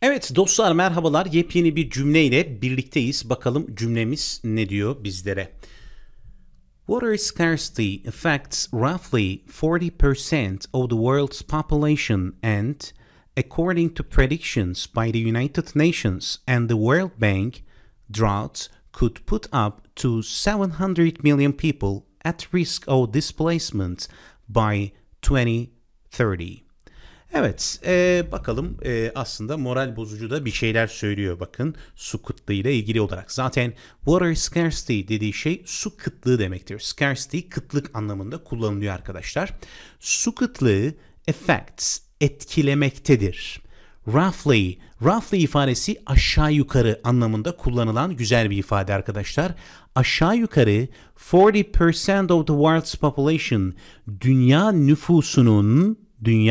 Evet dostlar merhabalar. Yepyeni bir cümleyle birlikteyiz. Bakalım cümlemiz ne diyor bizlere? Water scarcity affects roughly 40% of the world's population and, according to predictions by the United Nations and the World Bank, droughts could put up to 700 million people at risk of displacement by 2030. Evet, bakalım aslında moral bozucu da bir şeyler söylüyor bakın su kıtlığı ile ilgili olarak. Zaten water scarcity dediği şey su kıtlığı demektir. Scarcity kıtlık anlamında kullanılıyor arkadaşlar. Su kıtlığı affects etkilemektedir. Roughly ifadesi aşağı yukarı anlamında kullanılan güzel bir ifade arkadaşlar. Aşağı yukarı 40% of the world's population dünya nüfusunun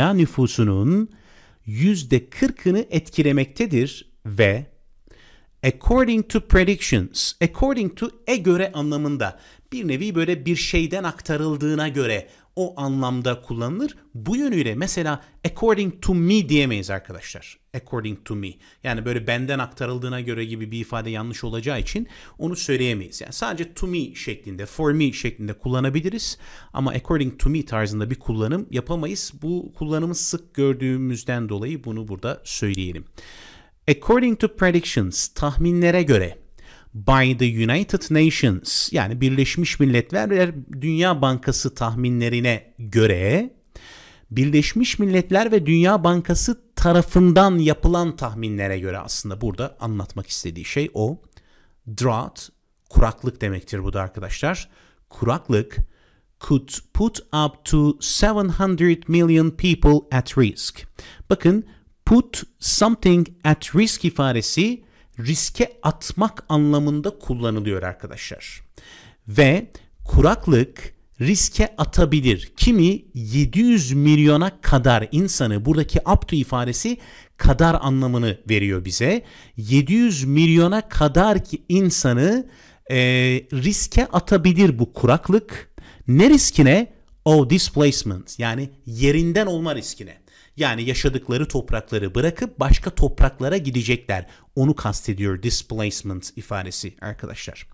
%40'ını etkilemektedir ve according to predictions, according to'e göre anlamında bir nevi böyle bir şeyden aktarıldığına göre o anlamda kullanılır. Bu yönüyle mesela according to me diyemeyiz arkadaşlar. According to me. Yani böyle benden aktarıldığına göre gibi bir ifade yanlış olacağı için onu söyleyemeyiz. Yani sadece to me şeklinde, for me şeklinde kullanabiliriz. Ama according to me tarzında bir kullanım yapamayız. Bu kullanımı sık gördüğümüzden dolayı bunu burada söyleyelim. According to predictions, tahminlere göre, by the United Nations yani Birleşmiş Milletler ve Dünya Bankası tahminlerine göre Birleşmiş Milletler ve Dünya Bankası tarafından yapılan tahminlere göre aslında burada anlatmak istediği şey o. Drought, kuraklık demektir bu da arkadaşlar. Kuraklık could put up to 700 million people at risk. Bakın put something at risk ifadesi riske atmak anlamında kullanılıyor arkadaşlar. Ve kuraklık riske atabilir. Kimi 700 milyona kadar insanı, buradaki up to ifadesi kadar anlamını veriyor bize. 700 milyona kadar ki insanı riske atabilir bu kuraklık. Ne riskine? O displacement yani yerinden olma riskine. Yani yaşadıkları toprakları bırakıp başka topraklara gidecekler. Onu kastediyor displacement ifadesi arkadaşlar.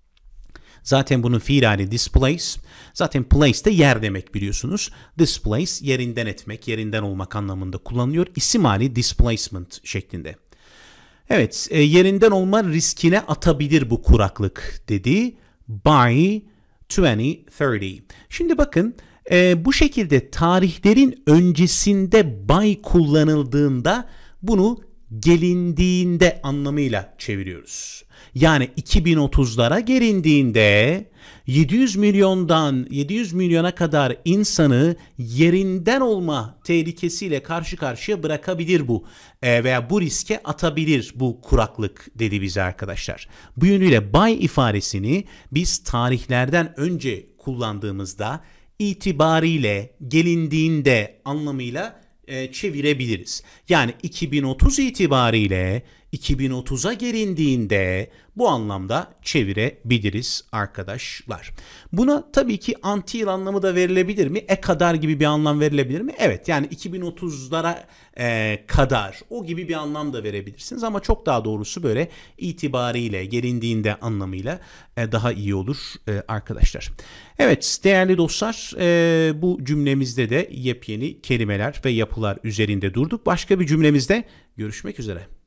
Zaten bunun fiil hali displace. Zaten place de yer demek biliyorsunuz. Displace yerinden etmek, yerinden olmak anlamında kullanılıyor. İsim hali displacement şeklinde. Evet, yerinden olma riskine atabilir bu kuraklık dedi. By 2030. Şimdi bakın bu şekilde tarihlerin öncesinde by kullanıldığında bunu gelindiğinde anlamıyla çeviriyoruz. Yani 2030'lara gelindiğinde 700 milyona kadar insanı yerinden olma tehlikesiyle karşı karşıya bırakabilir bu veya bu riske atabilir bu kuraklık dedi bize arkadaşlar. Bu yönüyle by ifadesini biz tarihlerden önce kullandığımızda itibariyle gelindiğinde anlamıyla çevirebiliriz. Yani 2030 itibariyle 2030'a gelindiğinde bu anlamda çevirebiliriz arkadaşlar. Buna tabii ki until anlamı da verilebilir mi? Kadar gibi bir anlam verilebilir mi? Evet, yani 2030'lara kadar o gibi bir anlam da verebilirsiniz ama çok daha doğrusu böyle itibariyle gelindiğinde anlamıyla daha iyi olur arkadaşlar. Evet değerli dostlar, bu cümlemizde de yepyeni kelimeler ve yapılar üzerinde durduk. Başka bir cümlemizde görüşmek üzere.